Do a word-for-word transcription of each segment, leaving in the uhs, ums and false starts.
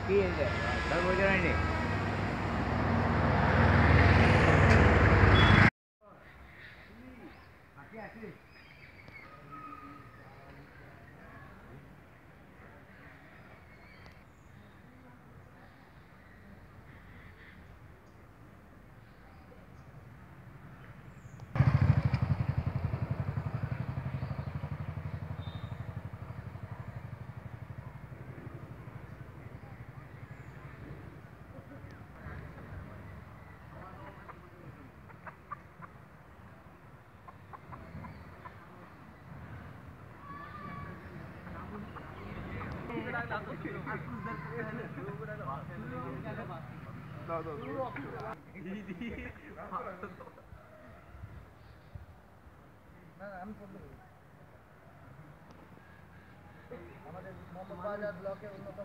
কি হয়েছে তার বোঝা হয়নি আমাদের মোহাম্মদবাজার ব্লকের অন্যতম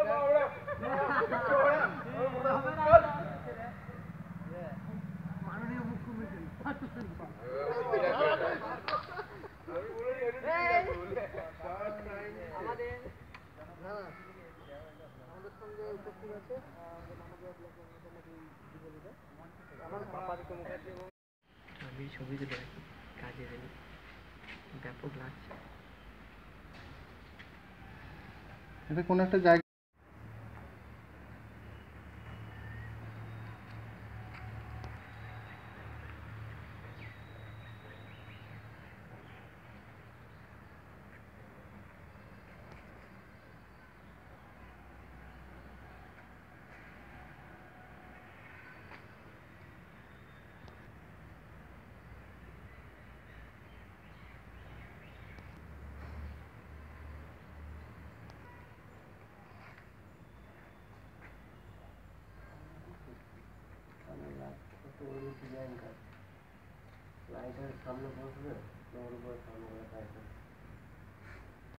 মাননীয় মুখ্যমন্ত্রী আমাদের আমাদের সঙ্গে উপস্থিত আছে মোহাম্মদবাজার ব্লকের অন্যতম যুবলীডার আমার পাপাদিত্য মুখার্জি এবং আমি ছবি তুলে রাখি কাজে দেবে ব্যাপক লাগছে এটা কোন একটা জায়গা ডিজাইন কাজ লাইটের সামনে বসবে ওর উপর সামনে